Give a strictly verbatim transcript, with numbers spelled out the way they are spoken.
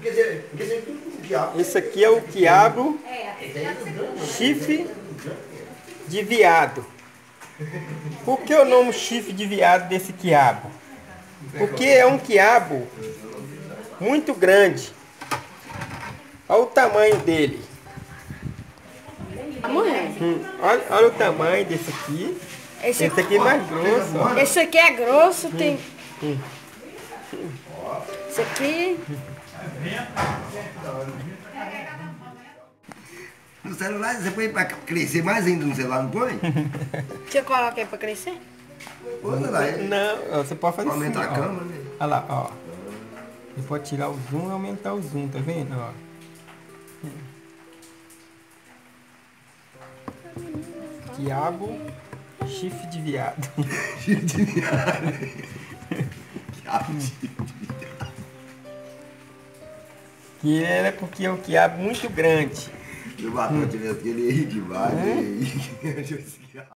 Quer dizer, quer dizer, tudo quiabo. Esse aqui é o quiabo chifre de veado. Por que o nome chifre de veado desse quiabo? Porque é um quiabo muito grande. Olha o tamanho dele. Hum, olha, olha o tamanho desse aqui. Esse, Esse aqui é mais grosso. Ó. esse aqui é grosso, tem. Hum. Esse aqui. No celular, você põe pra crescer mais ainda no celular, não põe? Você coloca aí pra crescer? Olha lá, é. Não, você pode fazer assim. Aumenta a ó. câmera, né? Olha lá, ó. Você pode tirar o zoom e aumentar o zoom, tá vendo? Ó. Quiabo chifre de veado. Chifre de viado. Quiabo chifre de viado. Que é porque é um quiabo muito grande. Eu bato ele aqui, ele ri demais.